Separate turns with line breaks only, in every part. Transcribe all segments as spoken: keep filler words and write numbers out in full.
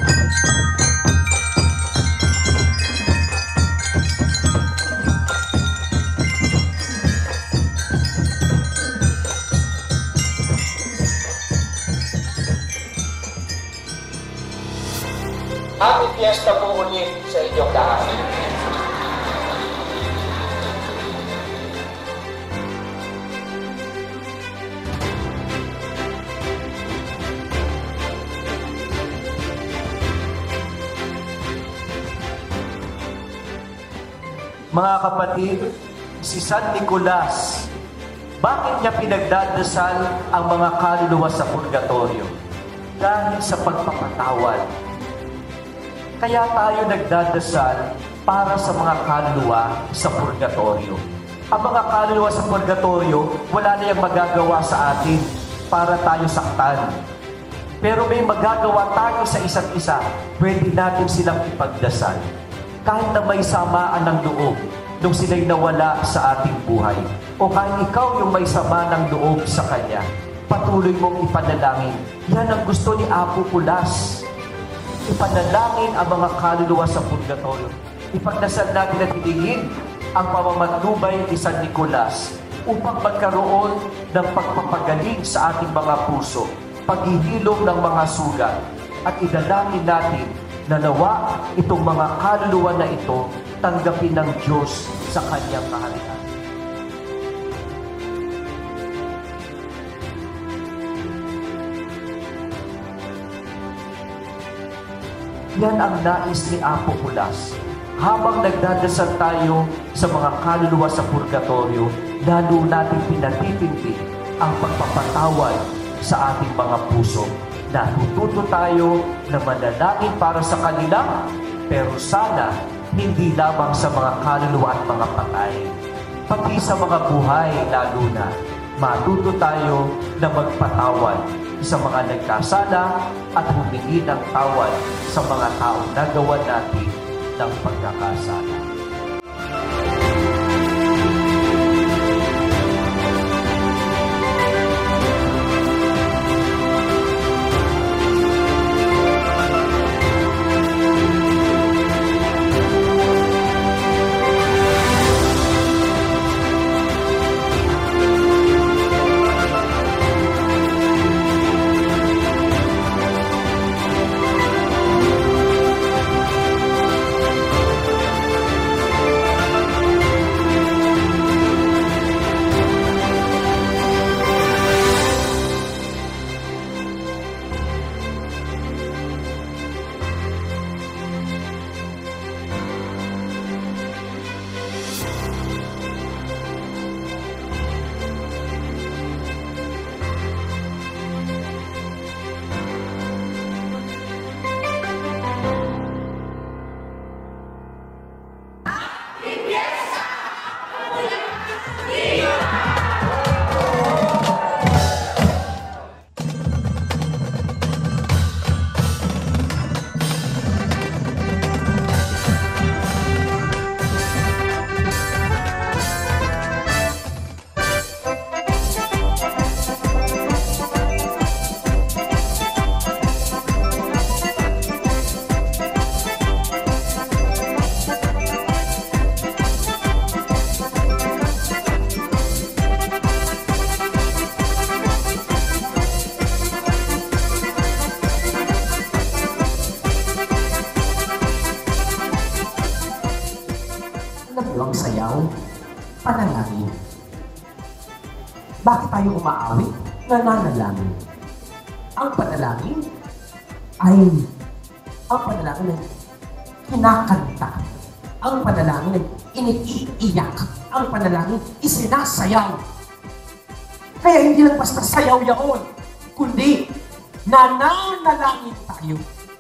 Happy Fiesta po ulit sa inyong lahat.
Mga kapatid, si San Nicolas, bakit niya pinagdadasal ang mga kaluluwa sa purgatorio? Dahil sa pagpapatawad. Kaya tayo nagdadasal para sa mga kaluluwa sa purgatorio. Ang mga kaluluwa sa purgatorio, wala na yung magagawa sa atin para tayo saktan. Pero may magagawa tayo sa isa't isa, pwede natin silang ipagdasal. Kahit na may samaan ng loob nung sila'y nawala sa ating buhay. O kahit ikaw yung may sama ng loob sa Kanya, patuloy mong ipanalangin. Yan ang gusto ni Apo Kulas. Ipanalangin ang mga kaluluwa sa purgatorio. Ipagdasal natin at hilingin ang pamamatnubay ni San Nicolas upang magkaroon ng pagpapagaling sa ating mga puso, paghihilom ng mga sugat, at idalangin natin na nawa itong mga kaluluwa na ito tanggapin ng Diyos sa Kanyang kaharian. Yan ang nais ni Apo Kulas. Habang nagdadasal tayo sa mga kaluluwa sa purgatorio, lalo natin pinatitindi ang pagpapatawad sa ating mga puso. Natututo tayo na manalangin para sa kanila, pero sana hindi lamang sa mga kaluluwa at mga patay. Pati sa mga buhay lalo na, matuto tayo na magpatawad sa mga nagkasala at humingi ng tawad sa mga taong nagawa natin ng pagkakasala.
Ang sayaw, panalangin. Bakit tayo umaawit? Nananalangin. Ang panalangin ay ang panalangin ay kinakanta. Ang panalangin ay iniiyak. Ang panalangin isinasayaw. Kaya hindi lang basta sayaw yaon, kundi nananalangin tayo.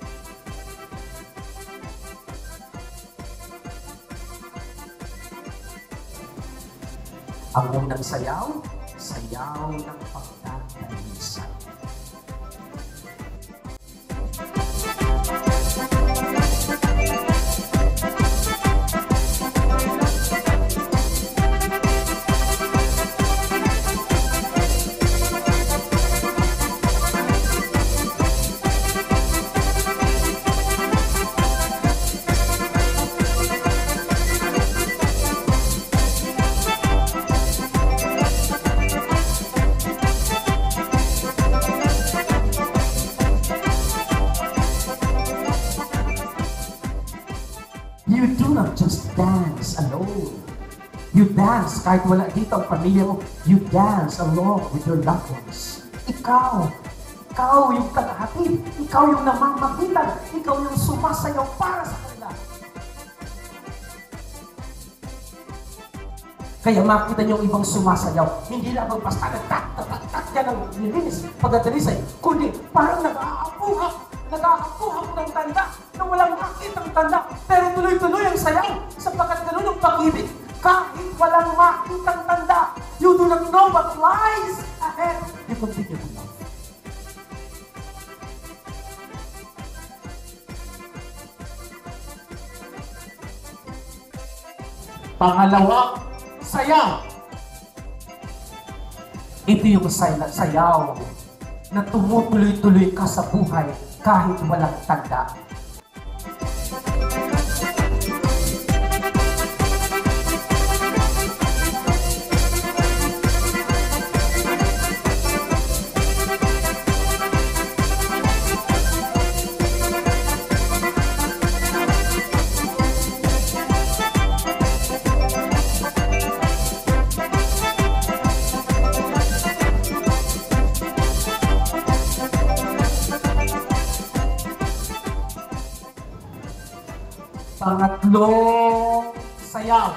Ang unang sayaw, sayaw ng pagtatalisan. You do not just dance alone. You dance kahit wala dito ang pamilya mo. You dance along with your loved ones. Ikaw, ikaw yung tagahatid. Ikaw yung namamagitan. Ikaw yung sumasayaw para sa kanila. Kaya makita niyo yung ibang sumasayaw. Hindi lang basta nagtak-tak-tak yan ang nilinis pagdadalisay. Kundi parang nag-aapuhak. Nag-aapuhak ng tanda na walang makitang tanda. Pero tuloy-tuloy ang sayaw sapagkat ganun ang pag-ibig. Kahit walang makitang tanda, you do not know what lies ahead. You continue to love. Pangalawa, sayaw. Ito yung say- sayaw na tumutuloy-tuloy ka sa buhay kahit walang tanda. Pangatlong sayaw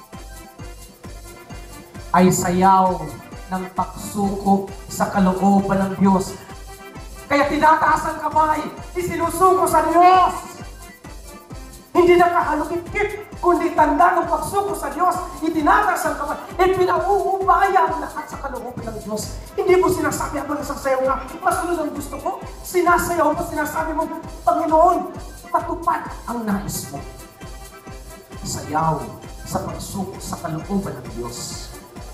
ay sayaw ng pagsuko sa kalooban ng Diyos. Kaya tinataas ang kamay, isinusuko sa Diyos. Hindi na kahalukit-kit, kundi tanda ng pagsuko sa Diyos. Itinataas ang kamay, ipinauubaya ang lahat sa kalooban ng Diyos. Hindi mo sinasabi habang nasasayaw nga, masunod ang gusto ko. Sinasayaw mo, sinasabi mo, Panginoon, patupad ang nais mo. Sayaw sa pagsuko sa kalooban ng Diyos.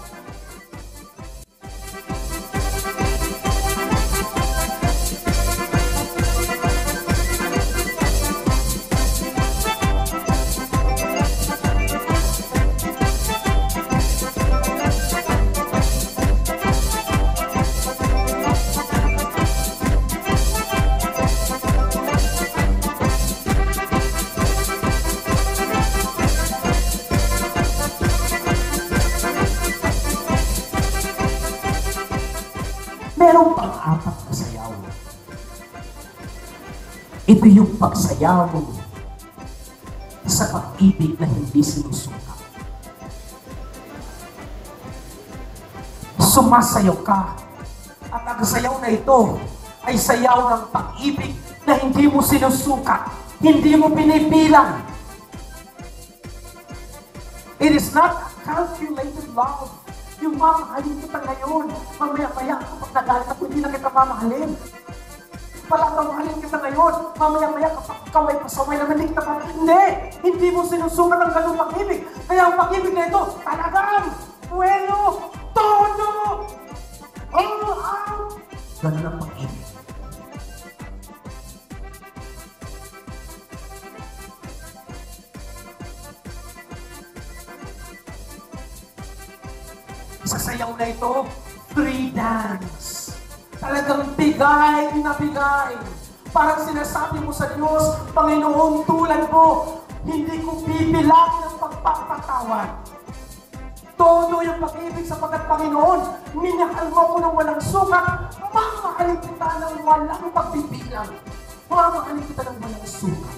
Merong pang-apat na sayaw. Ito yung pagsayaw sa pag-ibig na hindi sinusuka. Sumasayaw ka at ang sayaw na ito ay sayaw ng pag-ibig na hindi mo sinusuka, hindi mo pinipilang. It is not a calculated love. Yung mamahalin kita ngayon, mamaya-maya kapag nagalit ako, hindi na kita mamahalin. Palatawahalin kita ngayon, mamaya-maya kapag ikaw ay pasaway naman, hindi kita pa. Hindi! Hindi mo sinusukat ang ganung pag-ibig. Kaya ang pag-ibig na ito, talagang, buwelo, todo, all out. Ganun ang pag-ibig. Sa sayaw na ito, free dance. Talagang bigay na bigay. Parang sinasabi mo sa Diyos, Panginoon, tulad mo, hindi ko bibilangin ang pagpapatawad. Todo yung pag-ibig sapagkat Panginoon, minahal mo ko ng walang sukat, mamahalin kita ng walang pagbibilang. Mamahalin kita ng walang sukat.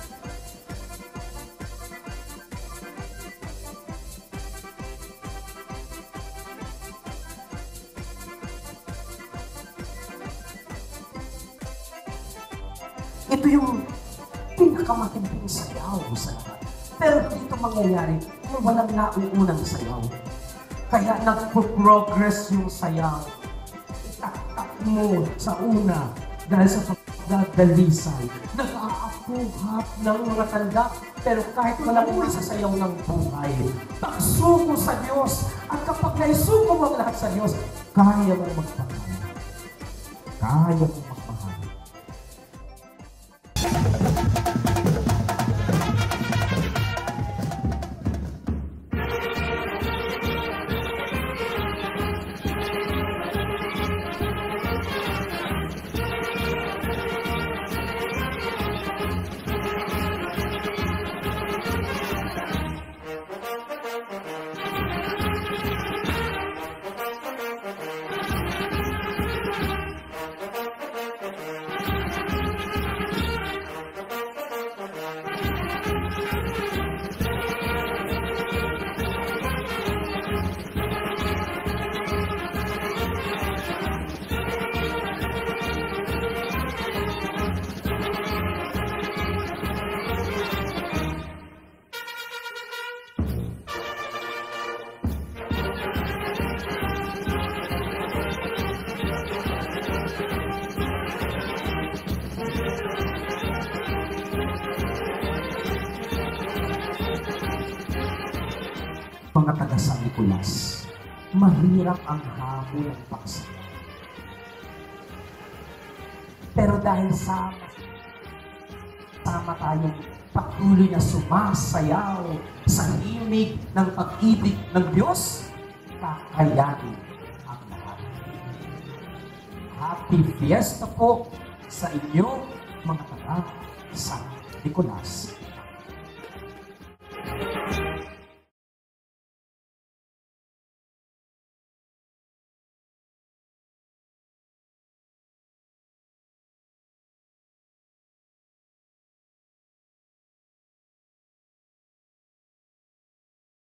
Ito yung pinakamatinding sayaw sa lahat. Pero dito mangyayari kung walang nauunang sayaw. Kaya nagpo-progress yung sayaw. Itaktak mo sa una dahil sa pagdadalisay. Nag-aapuhap ng mga tanda. Pero kahit walang uli sa sayaw ng buhay, pagsuko sa Diyos. At kapag naisuko mo lahat sa Diyos, kaya mo magpahal. Kaya mo magpahal. mga taga San Nicolas, mahirap ang hamon ng paksa. Pero dahil sa sama tayong patuloy na sumasayaw sa himig ng pag-ibig ng Diyos, kakayanin ang lahat. Happy Fiesta po sa inyo, mga taga San Nicolas.